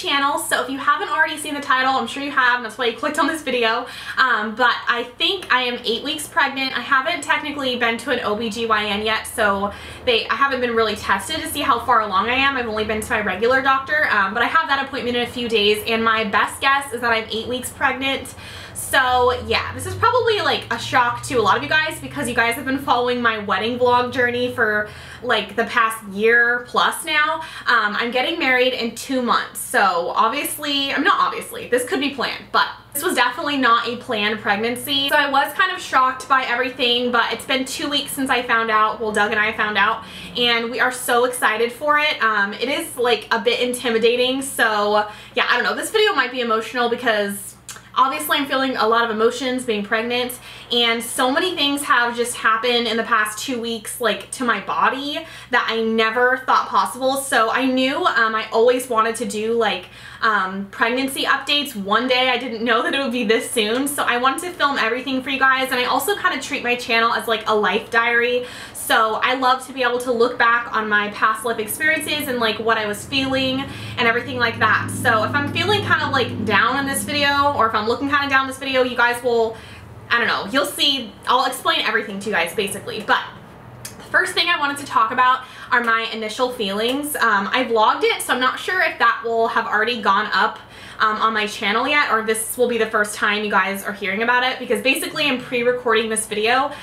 channel, so if you haven't already seen the title, I'm sure you have, and that's why you clicked on this video, but I think I am 8 weeks pregnant. I haven't technically been to an OBGYN yet, so I haven't been really tested to see how far along I am. I've only been to my regular doctor, but I have that appointment in a few days, and my best guess is that I'm 8 weeks pregnant. So yeah, this is probably like a shock to a lot of you guys because you guys have been following my wedding vlog journey for like the past year plus now. I'm getting married in 2 months, so obviously, this could be planned, but this was definitely not a planned pregnancy. So I was kind of shocked by everything, but it's been 2 weeks since I found out, well, Doug and I found out, and we are so excited for it. It is like a bit intimidating, so yeah, I don't know, this video might be emotional because obviously I'm feeling a lot of emotions being pregnant, and so many things have just happened in the past 2 weeks, like to my body, that I never thought possible. So I knew I always wanted to do like pregnancy updates one day. I didn't know that it would be this soon, so I wanted to film everything for you guys, and I also kind of treat my channel as like a life diary. So I love to be able to look back on my past life experiences and like what I was feeling and everything like that. So if I'm feeling kind of like down in this video, or if I'm looking kind of down in this video, you guys will, I don't know, you'll see, I'll explain everything to you guys basically. But the first thing I wanted to talk about are my initial feelings. I vlogged it, so I'm not sure if that will have already gone up on my channel yet, or this will be the first time you guys are hearing about it, because basically I'm pre-recording this video.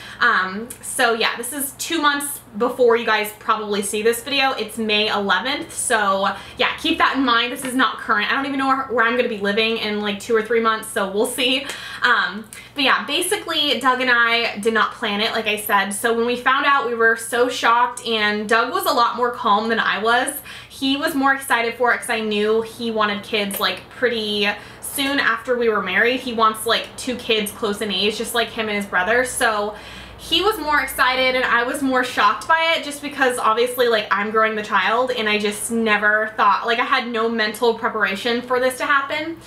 So yeah, this is 2 months before you guys probably see this video. It's May 11th, so yeah, keep that in mind. This is not current. I don't even know where I'm going to be living in like 2 or 3 months, so we'll see. But yeah, basically Doug and I did not plan it, like I said. So when we found out, we were so shocked, and Doug was a lot more calm than I was. He was more excited for it because I knew he wanted kids like pretty soon after we were married. He wants like 2 kids close in age, just like him and his brother. So he was more excited, and I was more shocked by it, just because obviously like I'm growing the child, and I just never thought, like I had no mental preparation for this to happen.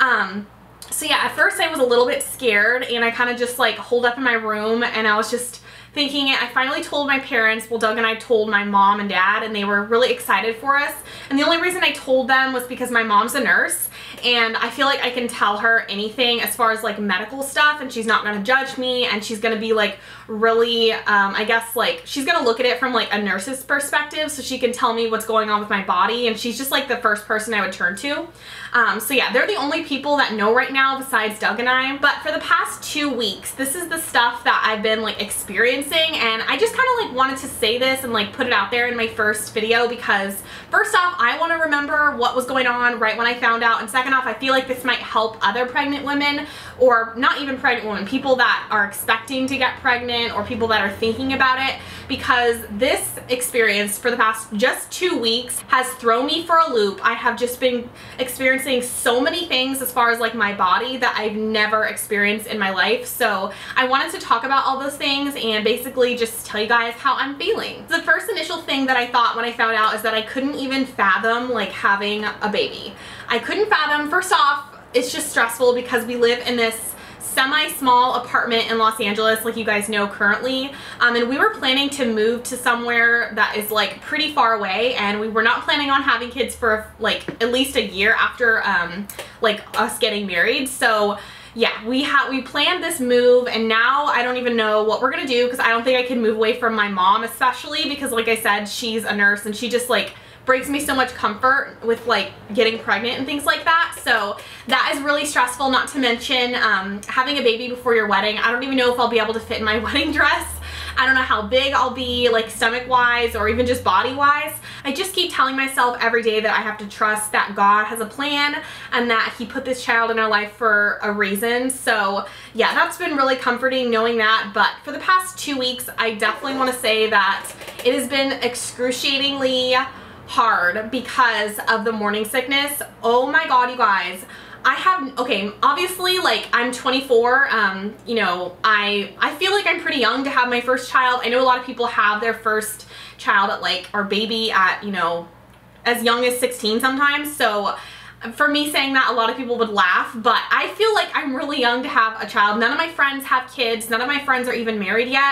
So yeah, at first I was a little bit scared, and I kind of just like holed up in my room, and I was just thinking it. I finally told my parents. Well, Doug and I told my mom and dad, and they were really excited for us. And the only reason I told them was because my mom's a nurse, and I feel like I can tell her anything as far as like medical stuff, and she's not going to judge me, and she's going to be like really, I guess like she's going to look at it from like a nurse's perspective, so she can tell me what's going on with my body, and she's just like the first person I would turn to. So yeah, they're the only people that know right now besides Doug and I. But for the past 2 weeks, this is the stuff that I've been like experiencing, and I just kind of like wanted to say this and like put it out there in my first video, because first off, I want to remember what was going on right when I found out, and second off, I feel like this might help other pregnant women, or not even pregnant women, people that are expecting to get pregnant, or people that are thinking about it, because this experience for the past just 2 weeks has thrown me for a loop. I have just been experiencing so many things as far as like my body that I've never experienced in my life. So I wanted to talk about all those things and basically just tell you guys how I'm feeling. The first initial thing that I thought when I found out is that I couldn't even fathom like having a baby. I couldn't fathom, first off, it's just stressful because we live in this semi-small apartment in Los Angeles, like you guys know currently, and we were planning to move to somewhere that is like pretty far away, and we were not planning on having kids for like at least a year after like us getting married. So yeah, we planned this move, and now I don't even know what we're gonna do, because I don't think I can move away from my mom, especially because like I said, she's a nurse, and she just like brings me so much comfort with like getting pregnant and things like that. So that is really stressful, not to mention having a baby before your wedding. I don't even know if I'll be able to fit in my wedding dress. I don't know how big I'll be, like stomach wise or even just body wise. I just keep telling myself every day that I have to trust that God has a plan and that he put this child in our life for a reason. So yeah, that's been really comforting knowing that. But for the past 2 weeks, I definitely want to say that it has been excruciatingly hard because of the morning sickness. Oh my God, you guys. I have, okay, obviously, like, I'm 24, you know, I feel like I'm pretty young to have my first child. I know a lot of people have their first child at, like, or baby at, you know, as young as 16 sometimes, so for me saying that, a lot of people would laugh, but I feel like I'm really young to have a child. None of my friends have kids. None of my friends are even married yet.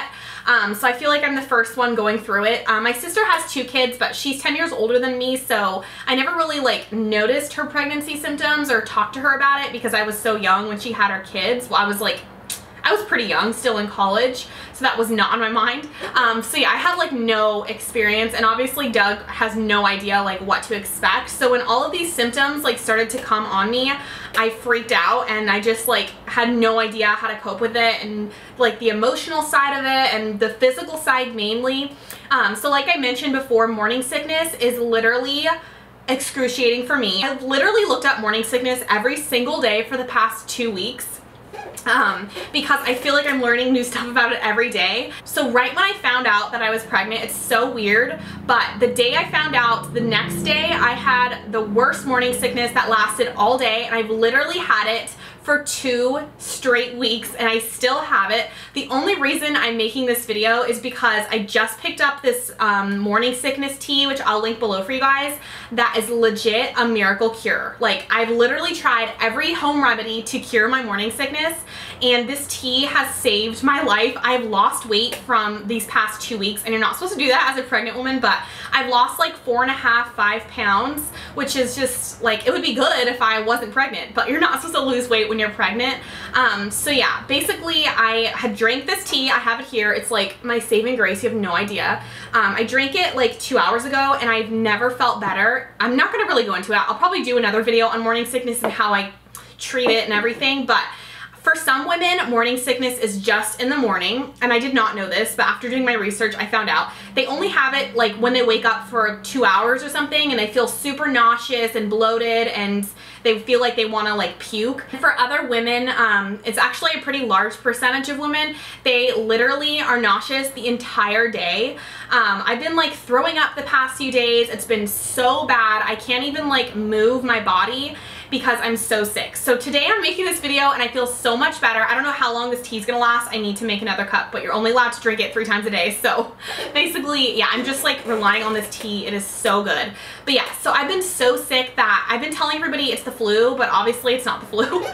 So I feel like I'm the first one going through it. My sister has 2 kids, but she's 10 years older than me, so I never really like noticed her pregnancy symptoms or talked to her about it because I was so young when she had her kids. Well, I was pretty young, still in college, so that was not on my mind. So yeah, I had like no experience, and obviously Doug has no idea like what to expect. So when all of these symptoms like started to come on me, I freaked out, and I just like had no idea how to cope with it, and like the emotional side of it and the physical side mainly. So like I mentioned before, morning sickness is literally excruciating for me. I've literally looked up morning sickness every single day for the past 2 weeks. Because I feel like I'm learning new stuff about it every day. So right when I found out that I was pregnant, it's so weird, but the day I found out, the next day I had the worst morning sickness that lasted all day, and I've literally had it for 2 straight weeks, and I still have it. The only reason I'm making this video is because I just picked up this morning sickness tea, which I'll link below for you guys, that is legit a miracle cure. Like, I've literally tried every home remedy to cure my morning sickness, and this tea has saved my life. I've lost weight from these past 2 weeks, and you're not supposed to do that as a pregnant woman, but I've lost like 4.5, 5 pounds, which is just like, it would be good if I wasn't pregnant, but you're not supposed to lose weight when you're pregnant. So yeah, basically I had drank this tea. I have it here. It's like my saving grace. You have no idea. I drank it like 2 hours ago, and I've never felt better. I'm not going to really go into it. I'll probably do another video on morning sickness and how I treat it and everything, but for some women, morning sickness is just in the morning, and I did not know this, but after doing my research, I found out they only have it like when they wake up for 2 hours or something, and they feel super nauseous and bloated, and they feel like they want to like puke. For other women, it's actually a pretty large percentage of women. They literally are nauseous the entire day. I've been like throwing up the past few days. It's been so bad. I can't even like move my body because I'm so sick. So today I'm making this video, and I feel so much better. I don't know how long this tea is gonna last. I need to make another cup, but you're only allowed to drink it 3 times a day. So basically, yeah, I'm just like relying on this tea. It is so good. But yeah, so I've been so sick that I've been telling everybody it's the flu, but obviously it's not the flu.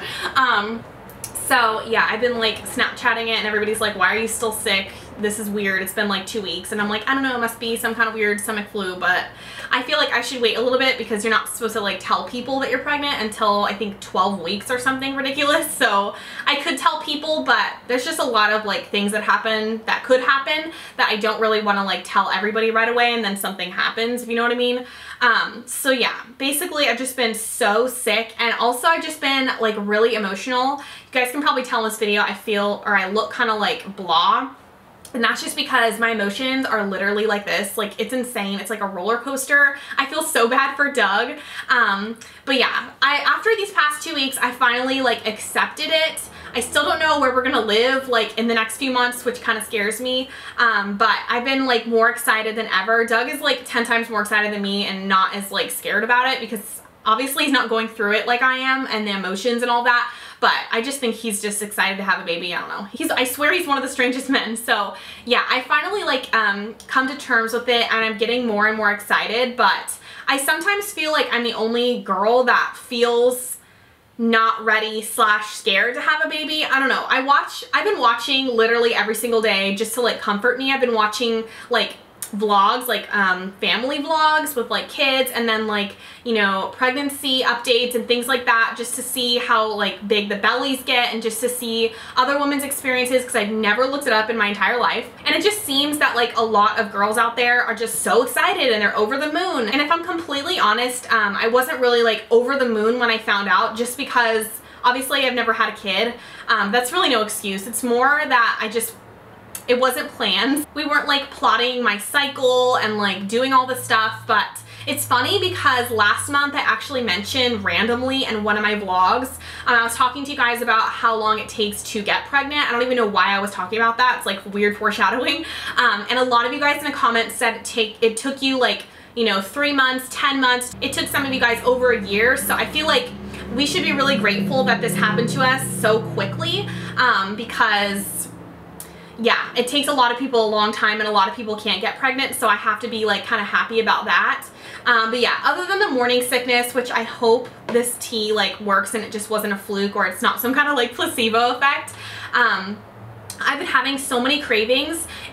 So yeah, I've been like Snapchatting it, and everybody's like, why are you still sick? This is weird. It's been like 2 weeks. And I'm like, I don't know, it must be some kind of weird stomach flu, but I feel like I should wait a little bit because you're not supposed to like tell people that you're pregnant until I think 12 weeks or something ridiculous. So I could tell people, but there's just a lot of like things that happen that could happen that I don't really want to like tell everybody right away, and then something happens, if you know what I mean. So yeah, basically I've just been so sick, and also I've just been like really emotional. You guys can probably tell in this video I feel, or I look kind of like blah. And that's just because my emotions are literally like this. Like, it's insane. It's like a roller coaster. I feel so bad for Doug. But yeah, after these past 2 weeks, I finally like accepted it. I still don't know where we're gonna live like in the next few months, which kind of scares me. But I've been like more excited than ever. Doug is like 10 times more excited than me, and not as like scared about it because obviously he's not going through it like I am, and the emotions and all that. But I just think he's just excited to have a baby. I don't know. I swear he's one of the strangest men. So yeah, I finally like come to terms with it, and I'm getting more and more excited. But I sometimes feel like I'm the only girl that feels not ready / scared to have a baby. I don't know. I've been watching literally every single day just to like comfort me. I've been watching like vlogs, like family vlogs with like kids, and then like, you know, pregnancy updates and things like that, just to see how like big the bellies get, and just to see other women's experiences, because I've never looked it up in my entire life. And it just seems that like a lot of girls out there are just so excited and they're over the moon. And if I'm completely honest, I wasn't really like over the moon when I found out, just because obviously I've never had a kid. That's really no excuse. It's more that it wasn't planned. We weren't like plotting my cycle and like doing all this stuff. But it's funny because last month I actually mentioned randomly in one of my vlogs, I was talking to you guys about how long it takes to get pregnant. I don't even know why I was talking about that. It's like weird foreshadowing. And a lot of you guys in the comments said it took you like, you know, 3 months, 10 months. It took some of you guys over a year. So I feel like we should be really grateful that this happened to us so quickly, because yeah, it takes a lot of people a long time, and a lot of people can't get pregnant, so I have to be like kind of happy about that. But yeah, other than the morning sickness, which I hope this tea like works and it just wasn't a fluke, or it's not some kind of like placebo effect, I've been having so many cravings.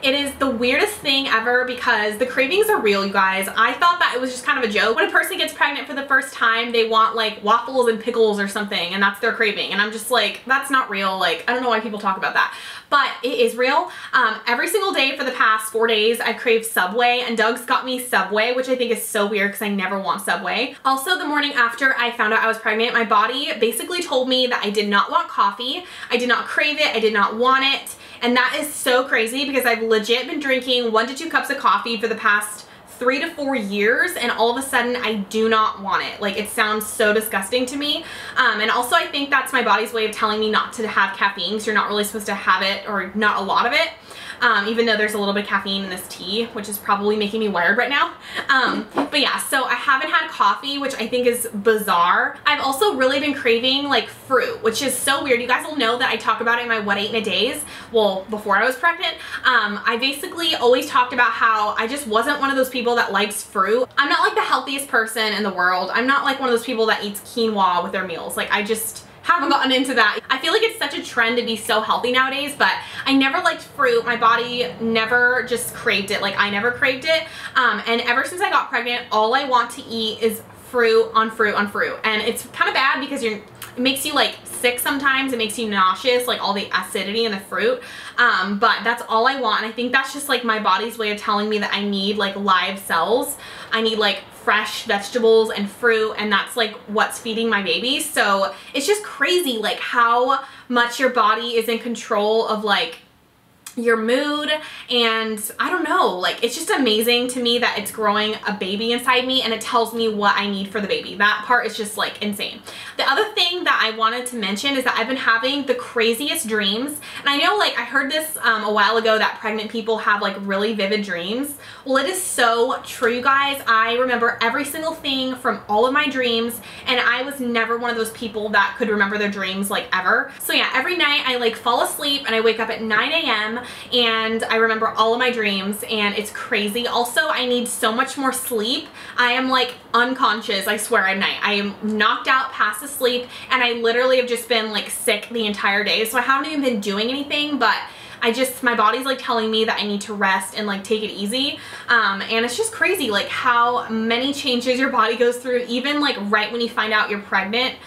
It is the weirdest thing ever because the cravings are real, you guys. I thought that it was just kind of a joke. When a person gets pregnant for the first time, they want like waffles and pickles or something, and that's their craving. And I'm just like, that's not real. Like, I don't know why people talk about that, but it is real. Every single day for the past 4 days, I've craved Subway, and Doug's got me Subway, which I think is so weird because I never want Subway. Also, the morning after I found out I was pregnant, my body basically told me that I did not want coffee. I did not crave it. I did not want it. And that is so crazy because I've legit been drinking 1 to 2 cups of coffee for the past 3 to 4 years, and all of a sudden I do not want it. Like, it sounds so disgusting to me. And also I think that's my body's way of telling me not to have caffeine, so you're not really supposed to have it, or not a lot of it. Even though there's a little bit of caffeine in this tea, which is probably making me wired right now. But yeah, so I haven't had coffee, which I think is bizarre. I've also really been craving like fruit, which is so weird. You guys will know that I talk about it in my What I Ate in a Days. Well, before I was pregnant, I basically always talked about how I just wasn't one of those people that likes fruit. I'm not like the healthiest person in the world. I'm not like one of those people that eats quinoa with their meals. Like, I just haven't gotten into that. I feel like it's such a trend to be so healthy nowadays, but I never liked fruit. My body never just craved it. Like, I never craved it. And ever since I got pregnant, all I want to eat is fruit on fruit on fruit. And it's kind of bad because it makes you like sick sometimes. It makes you nauseous, like all the acidity in the fruit. But that's all I want. And I think that's just like my body's way of telling me that I need like live cells. I need like fresh vegetables and fruit, and that's like what's feeding my baby. So it's just crazy like how much your body is in control of like your mood, and I don't know, like, it's just amazing to me that it's growing a baby inside me and it tells me what I need for the baby. That part is just like insane. The other thing that I wanted to mention is that I've been having the craziest dreams, and I know, like, I heard this a while ago that pregnant people have like really vivid dreams. Well, it is so true, you guys. I remember every single thing from all of my dreams, and I was never one of those people that could remember their dreams like ever. So yeah, every night I like fall asleep and I wake up at 9 a.m. and I remember all of my dreams, and it's crazy. Also, I need so much more sleep. I am like unconscious, I swear, at night. I am knocked out past asleep, and I literally have just been like sick the entire day. So I haven't even been doing anything, but my body's like telling me that I need to rest and like take it easy. And it's just crazy like how many changes your body goes through, even like right when you find out you're pregnant.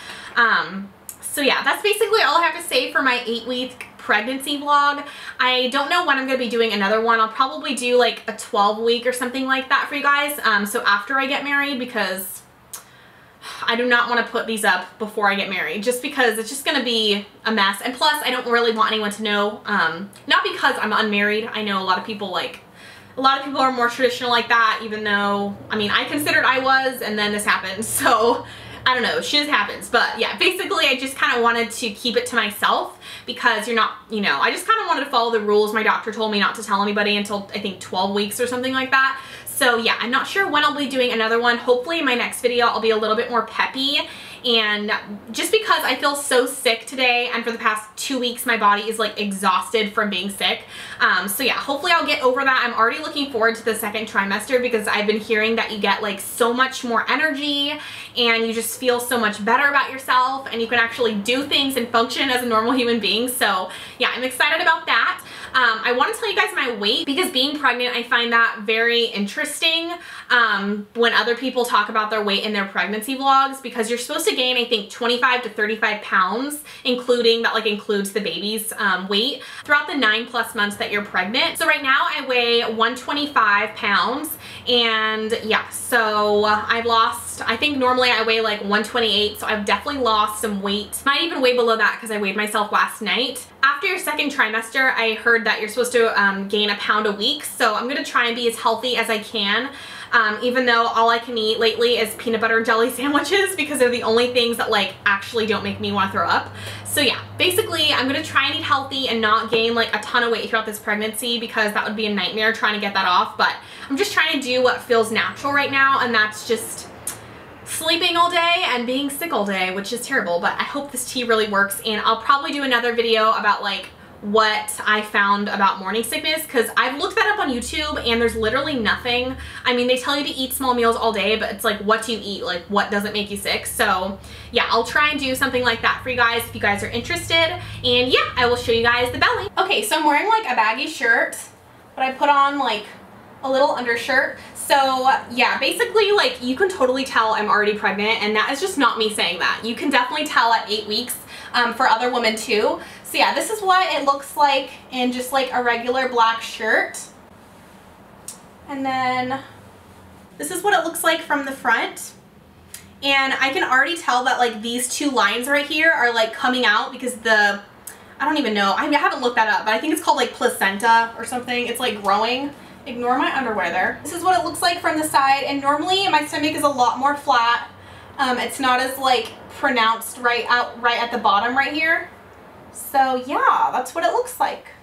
So yeah, that's basically all I have to say for my 8-week pregnancy vlog. I don't know when I'm going to be doing another one. I'll probably do like a 12-week or something like that for you guys. So after I get married, because I do not want to put these up before I get married, just because it's just going to be a mess. And plus, I don't really want anyone to know, not because I'm unmarried. I know a lot of people are more traditional like that, even though, I mean, I considered I was, and then this happened. So I don't know, shit happens. But yeah, basically I just kind of wanted to keep it to myself because you're not, you know, I just kind of wanted to follow the rules. My doctor told me not to tell anybody until I think 12 weeks or something like that. So yeah, I'm not sure when I'll be doing another one. Hopefully in my next video I'll be a little bit more peppy, and just because I feel so sick today, and for the past 2 weeks my body is like exhausted from being sick. So yeah, hopefully I'll get over that. I'm already looking forward to the second trimester because I've been hearing that you get like so much more energy and you just feel so much better about yourself, and you can actually do things and function as a normal human being. So yeah, I'm excited about that. I want to tell you guys my weight because being pregnant, I find that very interesting when other people talk about their weight in their pregnancy vlogs, because you're supposed to gain, I think, 25 to 35 pounds, including that, like, includes the baby's weight throughout the 9+ months that you're pregnant. So right now I weigh 125 pounds, and yeah, so I've lost, I think normally I weigh like 128, so I've definitely lost some weight. Might even way below that because I weighed myself last night. After your second trimester, I heard that you're supposed to gain a pound a week, so I'm gonna try and be as healthy as I can. Even though all I can eat lately is peanut butter and jelly sandwiches because they're the only things that like actually don't make me want to throw up. So yeah, basically I'm gonna try and eat healthy and not gain like a ton of weight throughout this pregnancy, because that would be a nightmare trying to get that off. But I'm just trying to do what feels natural right now, and that's just sleeping all day and being sick all day, which is terrible. But I hope this tea really works, and I'll probably do another video about like what I found about morning sickness, because I've looked that up on YouTube and there's literally nothing. I mean, they tell you to eat small meals all day, but it's like, what do you eat? Like, what doesn't make you sick? So yeah, I'll try and do something like that for you guys if you guys are interested. And yeah, I will show you guys the belly. Okay, so I'm wearing like a baggy shirt, but I put on like a little undershirt. So yeah, basically like you can totally tell I'm already pregnant, and that is just not me saying that. You can definitely tell at 8 weeks for other women too. So yeah, this is what it looks like in just like a regular black shirt. And then this is what it looks like from the front. And I can already tell that like these two lines right here are like coming out because I don't even know. I haven't looked that up, but I think it's called like placenta or something. It's like growing. Ignore my underwear there. This is what it looks like from the side, and normally my stomach is a lot more flat. It's not as like pronounced right at the bottom right here. So yeah, that's what it looks like.